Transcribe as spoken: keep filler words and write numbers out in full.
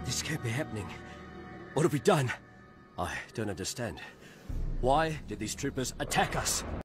This can't be happening. What have we done? I don't understand. Why did these troopers attack us?